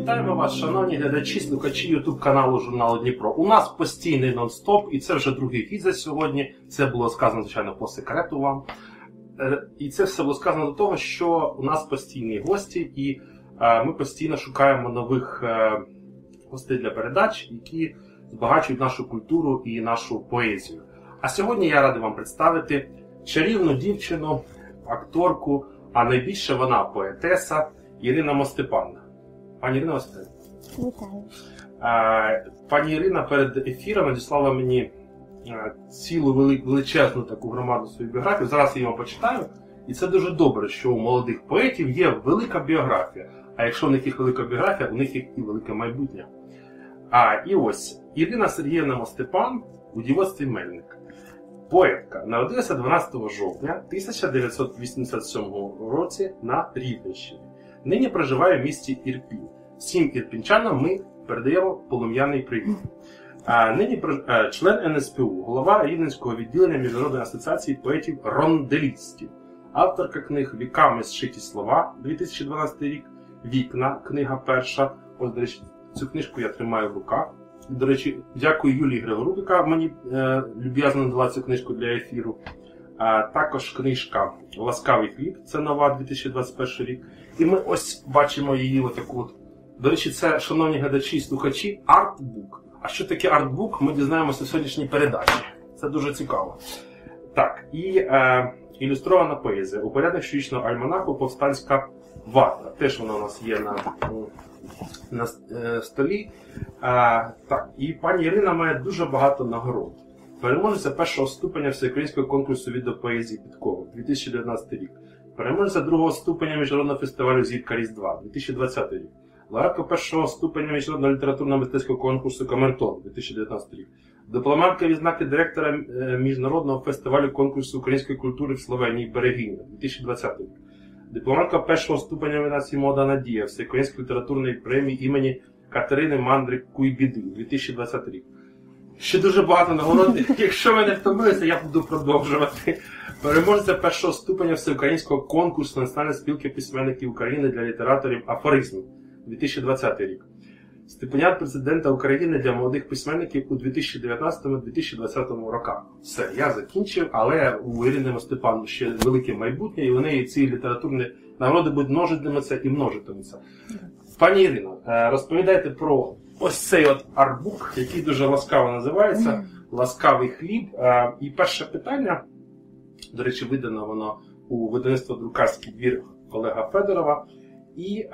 Вітаємо вас, шановні глядачі, слухачі YouTube каналу журналу Дніпро. У нас постійний нон-стоп, і це вже другий хід за сьогодні. Це було сказано, звичайно, по секрету вам. І це все було сказано до того, що у нас постійні гості, і ми постійно шукаємо нових гостей для передач, які збагачують нашу культуру і нашу поезію. А сьогодні я радий вам представити чарівну дівчину, акторку, а найбільше вона поетеса Ірина Мостепанівна. Пані Ірина Васильівна. Вітаю. Пані Ірина перед ефіром надіслала мені цілу величезну таку громаду свою біографію. Зараз я її вам почитаю. І це дуже добре, що у молодих поетів є велика біографія. А якщо в них є велика біографія, у них є і велике майбутнє. І ось, Ірина Сергіївна Мостепан у дівоцтві Мельник. Поетка. Народилася 12 жовтня 1987 році на Рівненщині. Нині проживає в місті Ірпінь. Всім ірпінчанам ми передаємо полум'яний привіт. Нині член НСПУ, голова Рівненського відділення Міжнародної асоціації поетів-ронделістів. Авторка книг «Віками зшиті слова» 2012 рік, «Вікна» книга перша. Ось, до речі, цю книжку я тримаю в руках. До речі, дякую Юлії Григорук, яка мені люб'язно надала цю книжку для ефіру. Також книжка «Ласкавий хліб», це нова, 2021 рік. І ми ось бачимо її отаку от. До речі, це, шановні глядачі і слухачі, артбук. А що таке артбук, ми дізнаємося в сьогоднішній передачі. Це дуже цікаво. Так, і ілюстрована поезія. Упорядник щорічного альманаху «Повстанська варта». Теж вона у нас є на столі. Так, і пані Ірина має дуже багато нагород. Переможеця першого ступеня Всеукраїнського конкурсу від поезії Підкова 2019 рік. Переможеця другого ступеня Міжнародного фестивалю «Зірка Різдва» 2020 рік. Лауреатка першого ступеня Міжнародного літературно-мистецького конкурсу «Камертон» 2019 рік. Дипломантка відзнаки директора Міжнародного фестивалю конкурсу української культури в Словенії «Берегиня» 2020 рік. Дипломантка першого ступеня номінації «Молода надія» Всеукраїнської літературної премії імені Катерини Мандрик-Куйбіди 2020 рік. Ще дуже багато нагород. Якщо ви не втомилися, я буду продовжувати. Переможеця першого ступеня Всеукраїнського конкурсу Національної спілки письменників України для літераторів афоризмів 2020 рік. Стипендіат президента України для молодих письменників у 2019-2020 роках. Все, я закінчив, але у Ірини Мостепан ще велике майбутнє, і вони ці літературні нагороди будуть множитимуться і множитимуться. Пані Ірино, розповідайте про ось цей от артбук, який дуже ласкаво називається «Ласкавий хліб». І перше питання, до речі, видано воно у видавництво «Друкарський двір» Олега Федорова. І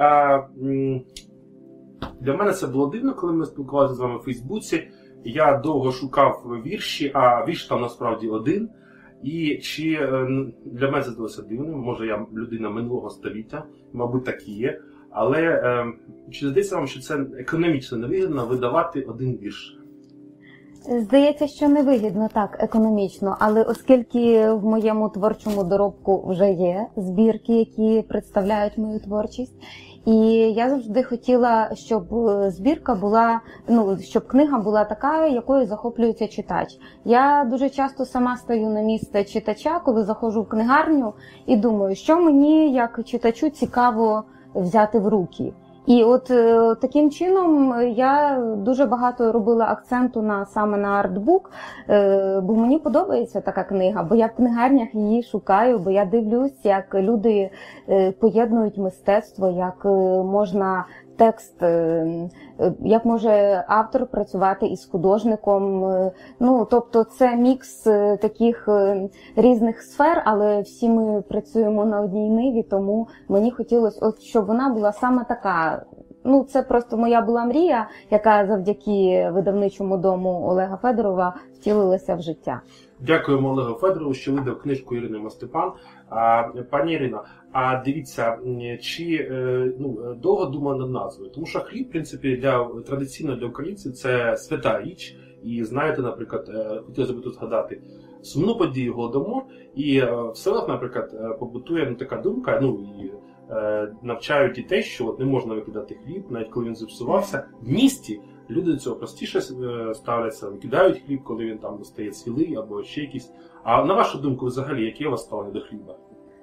для мене це було дивно, коли ми спілкувалися з вами в Фейсбуці. Я довго шукав вірші, а вірш там насправді один. І чи для мене це здалося дивним, може я людина минулого століття, мабуть так і є. Але чи здається вам, що це економічно невигідно видавати один вірш? Здається, що невигідно так економічно, але оскільки в моєму творчому доробку вже є збірки, які представляють мою творчість, і я завжди хотіла, щоб збірка була, щоб книга була така, якою захоплюється читач. Я дуже часто сама стаю на місце читача, коли заходжу в книгарню і думаю, що мені, як читачу, цікаво взяти в руки. І от таким чином я дуже багато робила акценту саме на артбук, бо мені подобається така книга, бо я в книгарнях її шукаю, бо я дивлюсь, як люди поєднують мистецтво, як можна текст, як може автор працювати із художником. Тобто це мікс таких різних сфер, але всі ми працюємо на одній ниві, тому мені хотілося, щоб вона була саме така. Це просто моя була мрія, яка завдяки видавничому дому Олега Федорова втілилася в життя. Дякуємо Олегу Федорову, що видав книжку Ірини Мостепан. Пані Ірино, дивіться, чи довго думали над назвою? Тому що хліб, в принципі, традиційно для українців це свята річ. І знаєте, наприклад, хотілося б тут згадати сумну подію Голодомор, і в селах, наприклад, побутує така думка, і навчають дітей, що не можна викидати хліб, навіть коли він зіпсувався. В місті люди до цього простіше ставляться, викидають хліб, коли він там стає цвілий або ще якийсь. А на вашу думку, взагалі, яке у вас ставлення до хліба?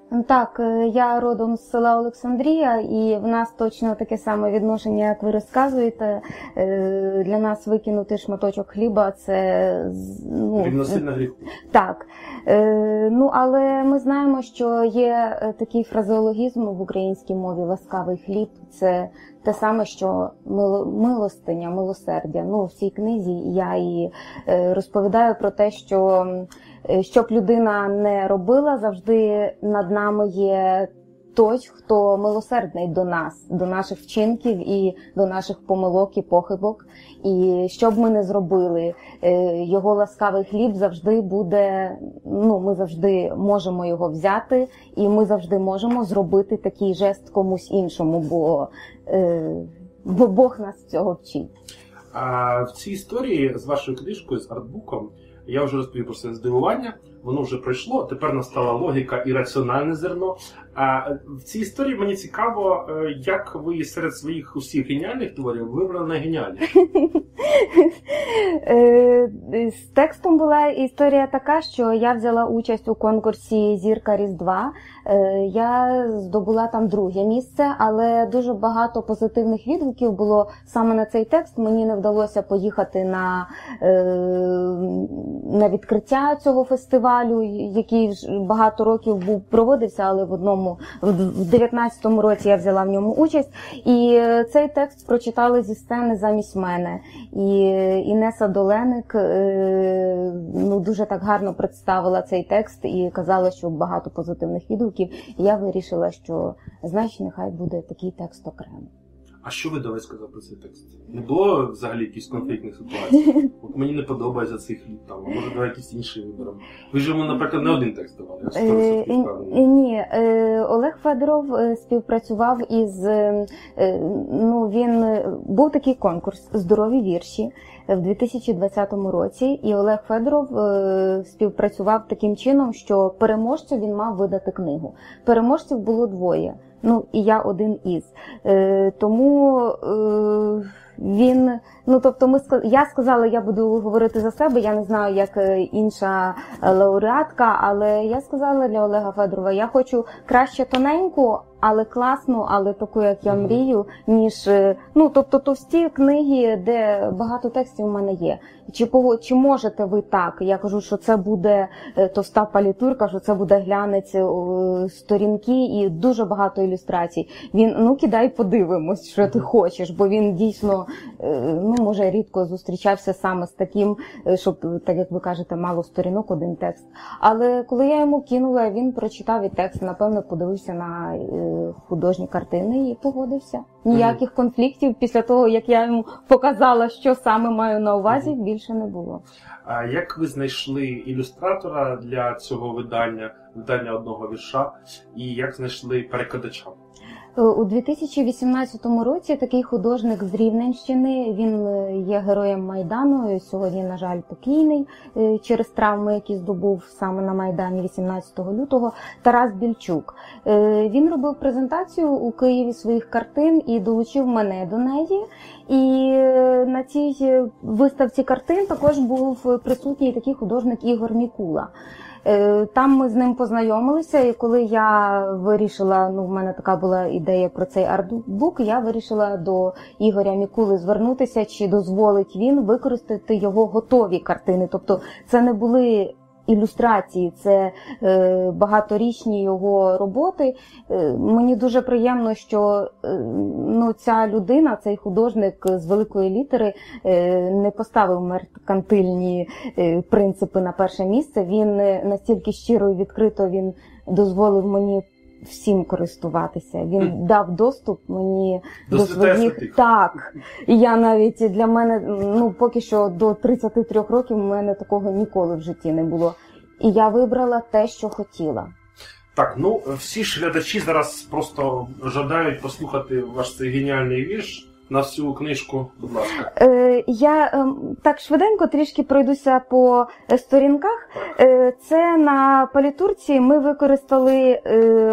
Так, я родом з села Олександрія, і в нас точно таке саме відношення, як ви розказуєте. Для нас викинути шматочок хліба – це… Рівносильно гріху. Так. Але ми знаємо, що є такий фразеологізм в українській мові «ласкавий хліб». Це те саме, що милостиня, милосердя. В цій книзі я і розповідаю про те, що щоб людина не робила, завжди над нами є той, хто милосердний до нас, до наших вчинків і до наших помилок і похибок. І що б ми не зробили, його ласкавий хліб завжди буде, ми завжди можемо його взяти, і ми завжди можемо зробити такий жест комусь іншому, бо Бог нас цього вчить. А в цій історії з вашою книжкою, з артбуком, я вже розповів про своє здивування, воно вже пройшло, тепер настала логіка і раціональне зерно. А в цій історії мені цікаво, як ви серед своїх усіх геніальних творів вибрали найгеніальніше. З текстом була історія така, що я взяла участь у конкурсі «Зірка Різдва». Я здобула там 2-е місце, але дуже багато позитивних відгуків було саме на цей текст. Мені не вдалося поїхати на відкриття цього фестивалю, який багато років проводився, але в 19-му році я взяла в ньому участь. І цей текст прочитали зі сцени замість мене. І Інеса Доленик дуже так гарно представила цей текст і казала, що багато позитивних відгуків. І я вирішила, що, значить, нехай буде такий текст окремо. А що видавець сказав про цей текст? Не було взагалі якихось конфліктних ситуацій? От мені не подобається цей хліб, а може давай якийсь інший виберемо. Ви ж йому, наприклад, не один текст давали. Ні, Олег Федоров співпрацював із... Був такий конкурс «Здорові вірші» в 2020 році, і Олег Федоров співпрацював таким чином, що переможцю він мав видати книгу. Переможців було 2. І я один із. Тому він, я сказала, я буду говорити за себе, я не знаю, як інша лауреатка, але я сказала для Олега Федорова, я хочу краще тоненьку, але класну, але таку, як я мрію, ніж, товсті книги, де багато текстів у мене є. Чи можете ви так? Я кажу, що це буде товста палітурка, що це буде глянець сторінки і дуже багато ілюстрацій. Він, кидай подивимось, що ти хочеш, бо він дійсно, може, рідко зустрічався саме з таким, щоб, так як ви кажете, мало сторінок, один текст. Але коли я йому кинула, він прочитав і текст, напевно, подивився на художні картини і погодився. Ніяких конфліктів після того, як я йому показала, що саме маю на увазі, більше не було. А як ви знайшли ілюстратора для цього видання одного вірша, і як знайшли перекладача? У 2018 році такий художник з Рівненщини, він є героєм Майдану, сьогодні, на жаль, покійний через травми, які здобув саме на Майдані 18 лютого, Тарас Більчук. Він робив презентацію у Києві своїх картин і долучив мене до неї. І на цій виставці картин також був присутній такий художник Ігор Мікула. Там ми з ним познайомилися, і коли я вирішила, в мене така була ідея про цей артбук, я вирішила до Ігоря Мікули звернутися, чи дозволить він використати його готові картини. Тобто це не були ілюстрації, це багаторічні його роботи. Мені дуже приємно, що ця людина, цей художник з великої літери не поставив меркантильні принципи на перше місце. Він настільки щиро і відкрито він дозволив мені всім користуватися. Він дав доступ мені до своїх... Так. І я навіть, для мене, поки що до 33 років у мене такого ніколи в житті не було. І я вибрала те, що хотіла. Так, всі ж глядачі зараз просто жадають послухати ваш цей геніальний вірш на всю книжку, будь ласка. Я так швиденько трішки пройдуся по сторінках. Це на палітурці ми використали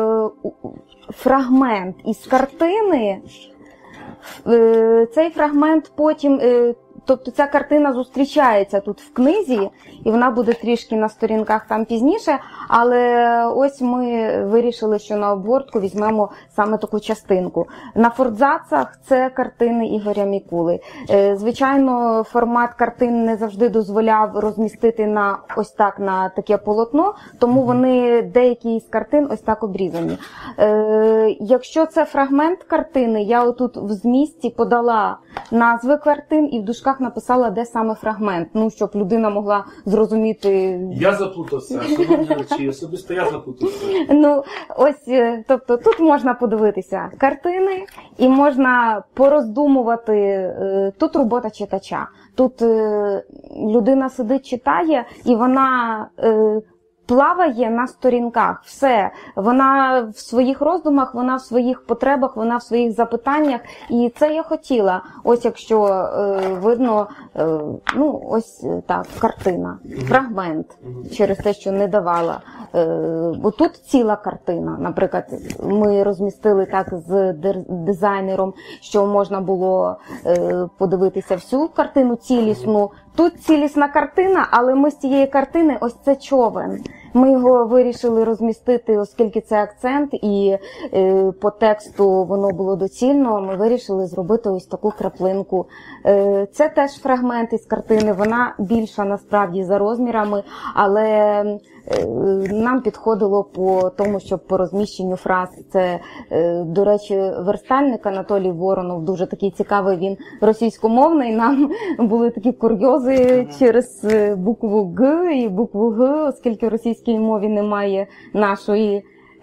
фрагмент із картини. Цей фрагмент потім тобто ця картина зустрічається тут в книзі, і вона буде трішки на сторінках там пізніше, але ось ми вирішили, що на обгортку візьмемо саме таку частинку. На форзацах це картини Ігоря Мікули. Звичайно, формат картин не завжди дозволяв розмістити на ось так, на таке полотно, тому вони, деякі з картин ось так обрізані. Якщо це фрагмент картини, я отут в змісті подала назви картин і в дужках написала, де саме фрагмент, ну, щоб людина могла зрозуміти. Я заплутався, шановні глядачі, особисто я заплутався. Ну, ось, тобто тут можна подивитися картини і можна пороздумувати, тут робота читача. Тут людина сидить, читає, і вона плаває на сторінках, все. Вона в своїх роздумах, вона в своїх потребах, вона в своїх запитаннях. І це я хотіла. Ось якщо видно, ну ось так, картина, фрагмент, через те, що не давала. Бо тут ціла картина. Наприклад, ми розмістили так з дизайнером, що можна було подивитися всю картину цілісну. Тут цілісна картина, але ми з цієї картини, ось це човен. Ми його вирішили розмістити, оскільки це акцент, і по тексту воно було доцільно, ми вирішили зробити ось таку краплинку. Це теж фрагмент із картини, вона більша насправді за розмірами, але нам підходило по тому, щоб по розміщенню фраз. Це, до речі, верстальник Анатолій Воронов, дуже такий цікавий, він російськомовний, нам були такі курйози через букву Г і букву Г, оскільки в російській мові немає нашої.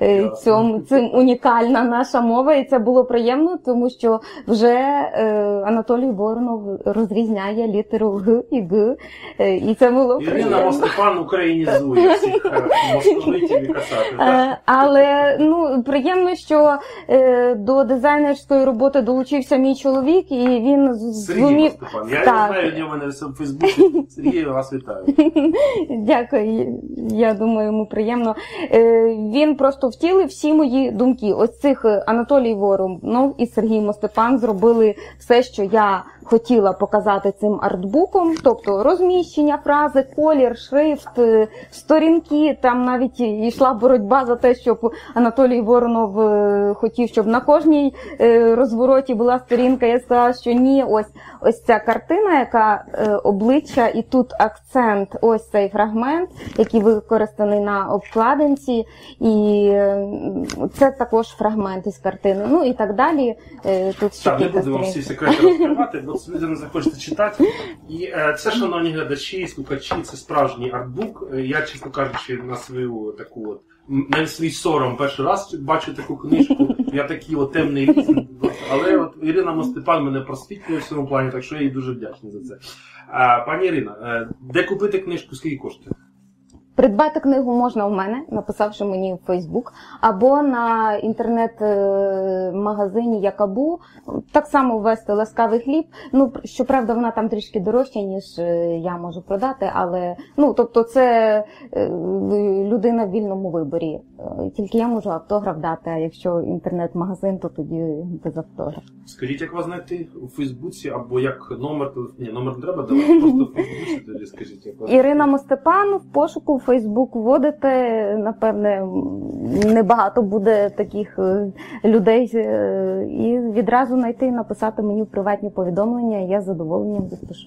Цим унікальна наша мова, і це було приємно, тому що вже Анатолій Воронов розрізняє літеру Г і Г, і це було приємно. Ірина Мостепан українізує всіх московитів і кацапів. Але ну, приємно, що до дизайнерської роботи долучився мій чоловік, і він Сергій Мостепан. Я знаю, в нього в Фейсбуці. Сергій, вас вітаю. Дякую, я думаю, йому приємно. Він просто втілив всі мої думки. Ось цих Анатолій Воронов і Сергій Мостепан зробили все, що я хотіла показати цим артбуком, тобто розміщення фрази, колір, шрифт, сторінки, там навіть йшла боротьба за те, щоб Анатолій Воронов хотів, щоб на кожній розвороті була сторінка. Я сказала, що ні, ось ця картина, яка обличчя, і тут акцент, ось цей фрагмент, який використаний на обкладинці, і це також фрагмент із картини. Ну і так далі. Тут ще так, не будемо всі секрети розкривати, бо люди не захочете читати. І це, шановні глядачі і слухачі, це справжній артбук. Я, чесно кажучи, на свою таку от, на свій сором перший раз бачу таку книжку. Я такий от темний ліс. Але от Ірина Мостепан мене просвітлює в цьому плані, так що я їй дуже вдячний за це. Пані Ірина, де купити книжку, скільки коштує? Придбати книгу можна у мене, написавши мені в Фейсбук, або на інтернет-магазині Якабу, так само ввести «Ласкавий хліб». Ну, щоправда, вона там трішки дорожча, ніж я можу продати, але, ну, тобто це людина в вільному виборі. Тільки я можу автограф дати, а якщо інтернет-магазин, то тоді без автограф. Скажіть, як вас знайти у Фейсбуці, або як номер, ні, номер не треба давати, просто в Фейсбуці тоді скажіть. Як вас... Ірина Мостепан, в пошуку Фейсбук вводите, напевне, небагато буде таких людей, і відразу знайти, написати мені в приватні повідомлення, я з задоволенням відпишу.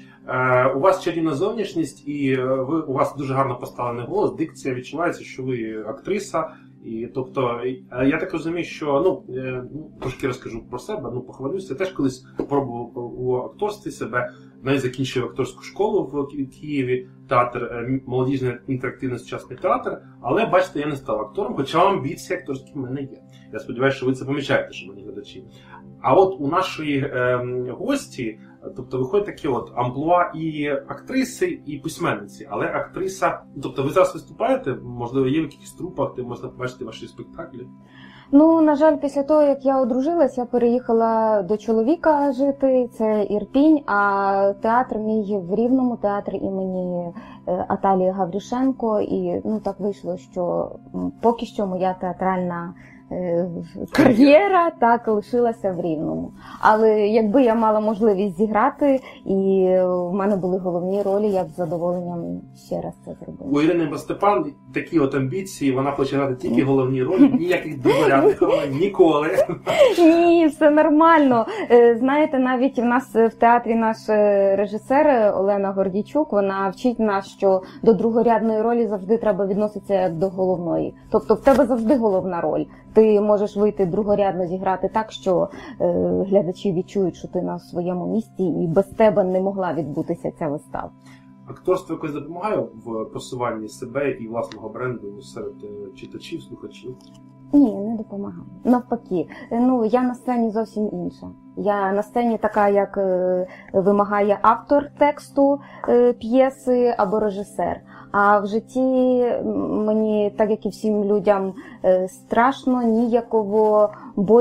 У вас чарівна зовнішність, і у вас дуже гарно поставлений голос, дикція, відчувається, що ви актриса. І, тобто, я так розумію, що, трошки розкажу про себе, похвалюся. Я теж колись пробував у акторстві себе, навіть закінчив акторську школу в Києві, театр, молодіжний інтерактивний сучасний театр, але, бачите, я не став актором, хоча амбіції акторські в мене є. Я сподіваюся, що ви це помічаєте, шановні глядачі. А от у нашої гості, тобто виходить таке от амплуа і актриси, і письменниці, але актриса, тобто ви зараз виступаєте, можливо, є в якихось трупах, де можна побачити ваші спектаклі? Ну, на жаль, після того, як я одружилась, я переїхала до чоловіка жити, це Ірпінь, а театр мій в Рівному, театр імені Аталії Гаврюшенко, і так вийшло, що поки що моя театральна кар'єра так лишилася в Рівному. Але якби я мала можливість зіграти, і в мене були головні ролі, я б з задоволенням ще раз це зробила. У Ірини Бастепан такі от амбіції, вона хоче грати тільки головні ролі, ніяких другорядних ролей, ніколи. Ні, все нормально. Знаєте, навіть в нас в театрі наш режисер Олена Гордійчук, вона вчить нас, що до другорядної ролі завжди треба відноситися як до головної. Тобто в тебе завжди головна роль. Ти можеш вийти другорядно зіграти так, що глядачі відчують, що ти на своєму місці, і без тебе не могла відбутися ця вистава. Акторство якось допомагає в просуванні себе і власного бренду серед читачів, слухачів? Ні, не допомагає. Навпаки. Я на сцені зовсім інша. Я на сцені така, як вимагає автор тексту п'єси або режисер. А в житті мені, так як і всім людям, страшно, ніяково,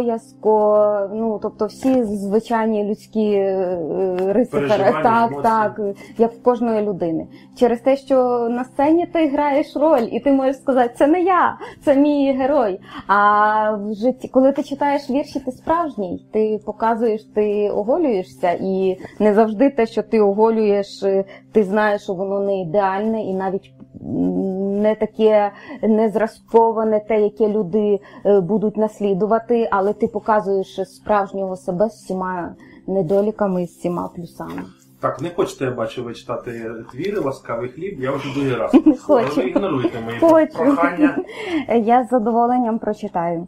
боязко, тобто всі звичайні людські риси, так, як в кожної людини. Через те, що на сцені ти граєш роль, і ти можеш сказати, це не я, це мій герой. А в житті, коли ти читаєш вірші, ти справжній, ти показуєш, ти оголюєшся, і не завжди те, що ти оголюєш, ти знаєш, що воно не ідеальне, і навіть не таке незразковане, те, яке люди будуть наслідувати, але ти показуєш справжнього себе з всіма недоліками, з всіма плюсами. Так, не хочете, я бачу, ви читати твіри «Ласкавий хліб», я вже другий раз. Не хочу. Ви ігноруєте мої прохання. Я з задоволенням прочитаю.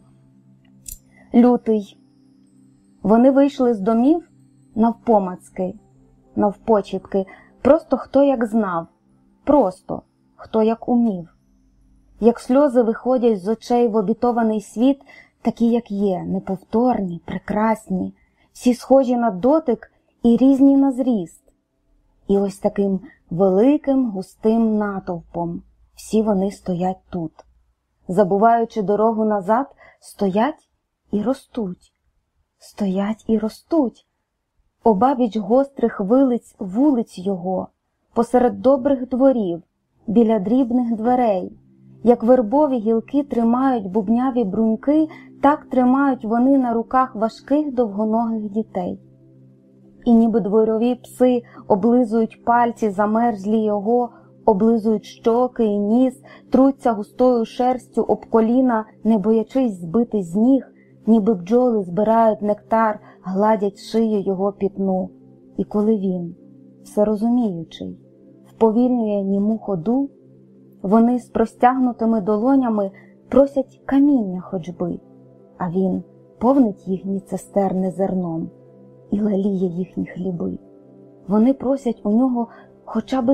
Лютий. Вони вийшли з домів навпомацки, навпочіпки, просто хто як знав, просто хто як умів. Як сльози виходять з очей в обітований світ, такі, як є, неповторні, прекрасні, всі схожі на дотик і різні на зріст. І ось таким великим густим натовпом всі вони стоять тут. Забуваючи дорогу назад, стоять і ростуть. Стоять і ростуть. Обабіч гострих вулиць його, посеред добрих дворів, біля дрібних дверей. Як вербові гілки тримають бубняві бруньки, так тримають вони на руках важких довгоногих дітей. І ніби дворові пси облизують пальці замерзлі його, облизують щоки і ніс, труться густою шерстю об коліна, не боячись збити з ніг, ніби бджоли збирають нектар, гладять шию його пітну. І коли він, всерозуміючий, вповільнює німу ходу, вони з простягнутими долонями просять каміння хоч би, а він повнить їхні цистерни зерном і леліє їхні хліби. Вони просять у нього хоча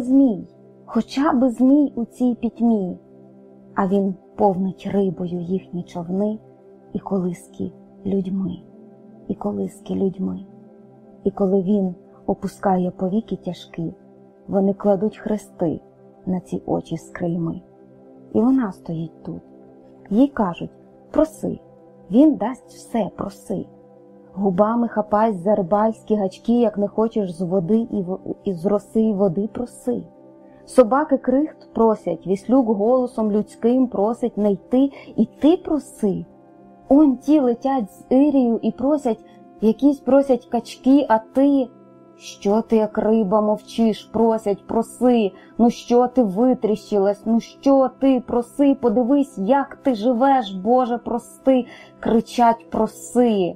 би змій у цій пітьмі, а він повнить рибою їхні човни і колиски людьми, і колиски людьми. І коли він опускає повіки тяжкі, вони кладуть хрести на ці очі з крильми. І вона стоїть тут. Їй кажуть, проси, він дасть все, проси. Губами хапась за рибальські гачки, як не хочеш з води і з роси й води, проси. Собаки крихт просять, віслюк голосом людським просить не йти, і ти проси. Он ті летять з Ірію і просять, якісь просять качки, а ти... Що ти, як риба, мовчиш, просять, проси, що ти витріщилась, що ти, проси, подивись, як ти живеш, Боже, прости, кричать, проси.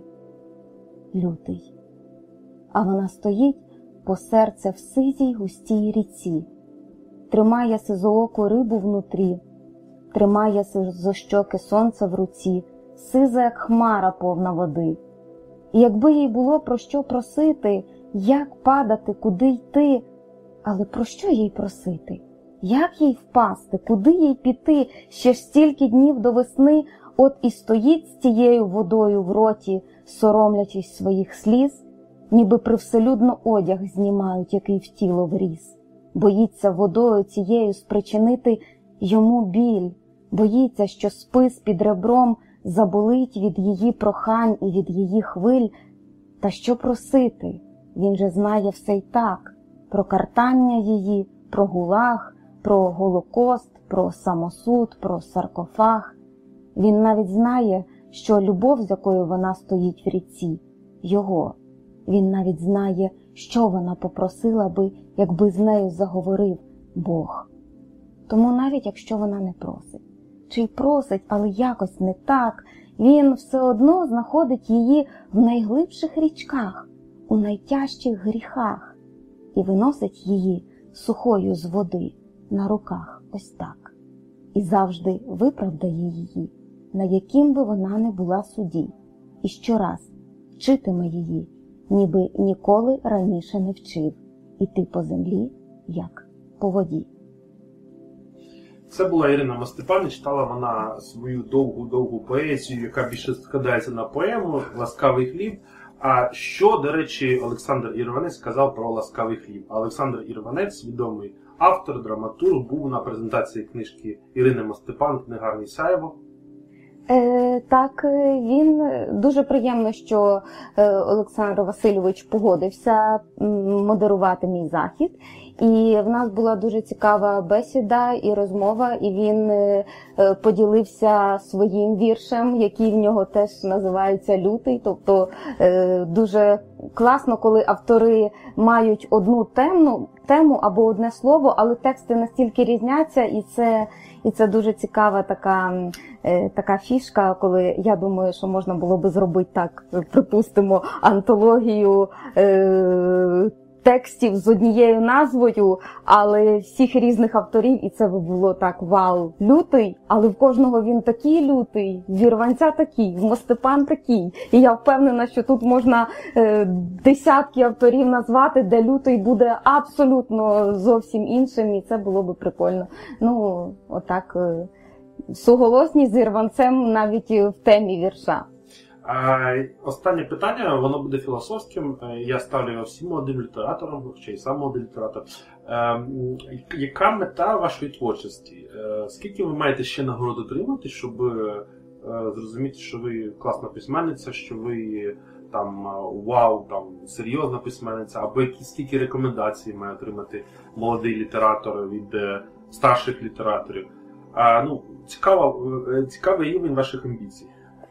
Лютий. А вона стоїть по серце в сизій густій ріці, тримає сизооку рибу внутрі, тримає сизощоке сонце в руці, сиза, як хмара повна води. І якби їй було про що просити, як падати, куди йти, але про що їй просити? Як їй впасти, куди їй піти, ще ж стільки днів до весни, от і стоїть з тією водою в роті, соромлячись своїх сліз, ніби привселюдно одяг знімають, який в тіло вріс. Боїться водою цією спричинити йому біль, боїться, що спис під ребром заболить від її прохань і від її хвиль. Та що просити? Він же знає все й так, про картання її, про гулаг, про Голокост, про самосуд, про саркофаг. Він навіть знає, що любов, з якою вона стоїть в ріці, його. Він навіть знає, що вона попросила би, якби з нею заговорив Бог. Тому навіть якщо вона не просить, чи й просить, але якось не так, він все одно знаходить її в найглибших річках, у найтяжчих гріхах і виносить її сухою з води на руках ось так. І завжди виправдає її, на яким би вона не була суді, і щораз вчитиме її, ніби ніколи раніше не вчив, іти по землі, як по воді. Це була Ірина Мастепан, читала вона свою довгу поезію, яка більше складається на поему «Ласкавий хліб». А що, до речі, Олександр Ірванець сказав про «Ласкавий хліб»? Олександр Ірванець, відомий автор, драматург, був на презентації книжки Ірини Мастепан «Книгарні Сяєво». Так, він дуже приємно, що Олександр Васильович погодився модерувати мій захід. І в нас була дуже цікава бесіда і розмова, і він поділився своїм віршем, який в нього теж називається «Лютий». Тобто дуже класно, коли автори мають одну тему або одне слово, але тексти настільки різняться, і це дуже цікава така фішка, коли я думаю, що можна було би зробити так, припустимо, антологію текстів з однією назвою, але всіх різних авторів, і це би було так: вау, лютий, але в кожного він такий лютий, в Ірванця такий, в Мастепан такий. І я впевнена, що тут можна десятки авторів назвати, де лютий буде абсолютно зовсім іншим, і це було би прикольно. Ну, отак, суголосність з Ірванцем навіть в темі вірша. Останнє питання, воно буде філософським. Я ставлю його всім молодим літераторам, хоча й сам молодий літератор. Яка мета вашої творчості? Скільки ви маєте ще нагород отримати, щоб зрозуміти, що ви класна письменниця, що ви там вау, там серйозна письменниця, або скільки рекомендацій має отримати молодий літератор від старших літераторів? Цікавий рівень ваших амбіцій.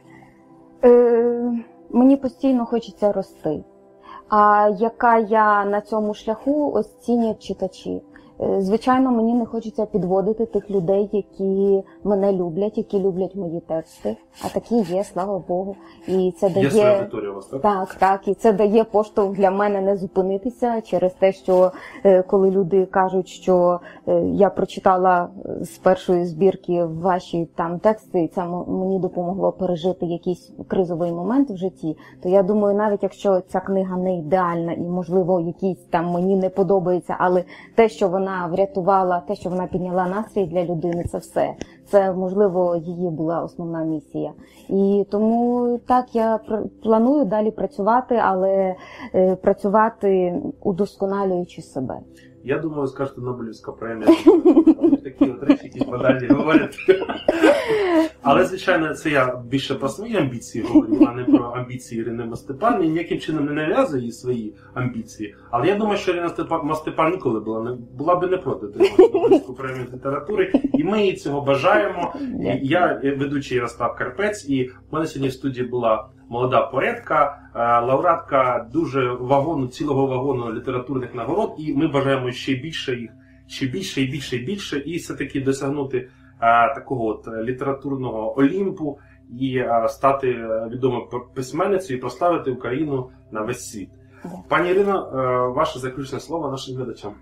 Мені постійно хочеться рости. А яка я на цьому шляху, оцінюють читачі. Звичайно, мені не хочеться підводити тих людей, які мене люблять, які люблять мої тексти. А такі є, слава Богу. І це дає... Є своя аудиторія у вас, так? Так. І це дає поштовх для мене не зупинитися через те, що коли люди кажуть, що я прочитала з першої збірки ваші там тексти, і це мені допомогло пережити якийсь кризовий момент в житті, то я думаю, навіть якщо ця книга не ідеальна і, можливо, якийсь там мені не подобається, але те, що вона врятувала, те, що вона підняла настрій для людини, це все. Це, можливо, її була основна місія. І тому так, я планую далі працювати, але працювати удосконалюючи себе. Я думаю, ви скажете Нобелівська премія. Такі от речі, які банальні говорять. Але, звичайно, це я більше про свої амбіції говорю, а не про амбіції Ірини Мастепан. І ніяким чином не нав'язую їй свої амбіції. Але я думаю, що Ірина Мастепан ніколи була би не проти отримати Нобелівську премію з літератури. І ми їй цього бажаємо. І я ведучий Ярослав Карпець, і в мене сьогодні в студії була молода поетка, лауреатка дуже цілого вагону літературних нагород, і ми бажаємо ще більше їх, ще більше, і все-таки досягнути такого от літературного Олімпу і стати відомою письменницею і прославити Україну на весь світ. Пані Ірино, ваше заключне слово нашим глядачам.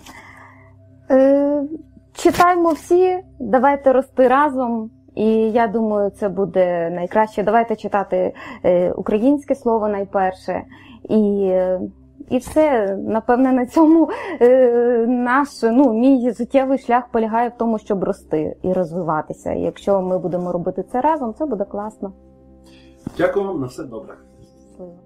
Читаймо всі, давайте рости разом. І я думаю, це буде найкраще. Давайте читати українське слово найперше. І все, напевне, на цьому мій життєвий шлях полягає в тому, щоб рости і розвиватися. І якщо ми будемо робити це разом, це буде класно. Дякую вам, на все добре. Щасливо.